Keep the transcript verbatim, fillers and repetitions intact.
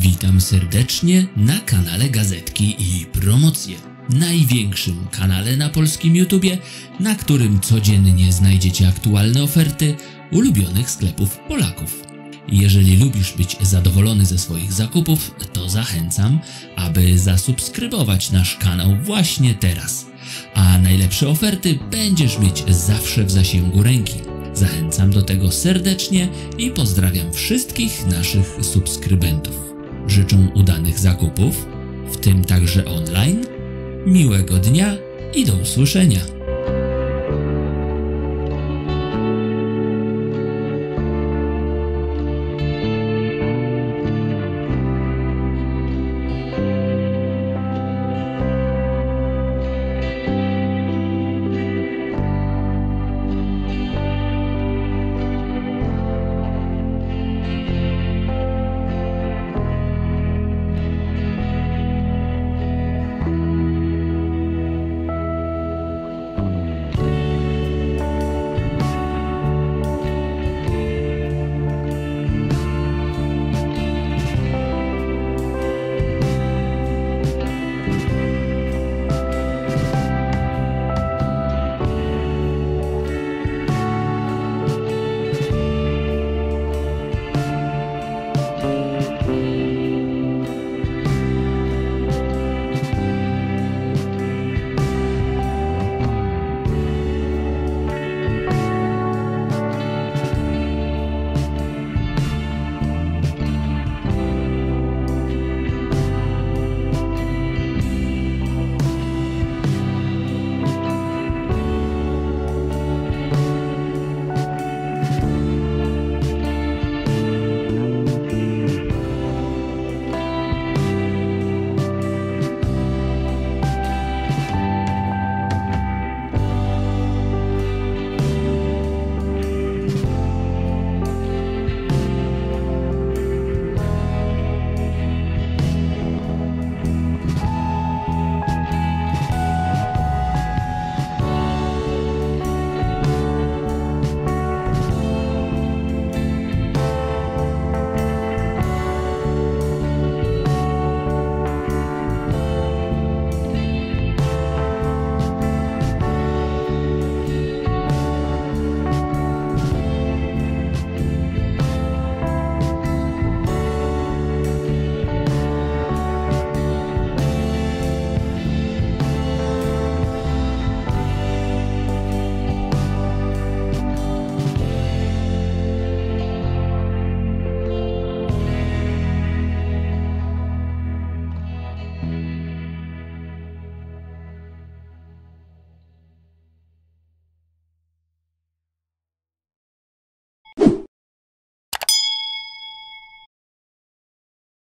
Witam serdecznie na kanale Gazetki i Promocje, największym kanale na polskim YouTubie, na którym codziennie znajdziecie aktualne oferty ulubionych sklepów Polaków. Jeżeli lubisz być zadowolony ze swoich zakupów, to zachęcam, aby zasubskrybować nasz kanał właśnie teraz, a najlepsze oferty będziesz mieć zawsze w zasięgu ręki. Zachęcam do tego serdecznie i pozdrawiam wszystkich naszych subskrybentów. Życzę udanych zakupów, w tym także online, miłego dnia i do usłyszenia.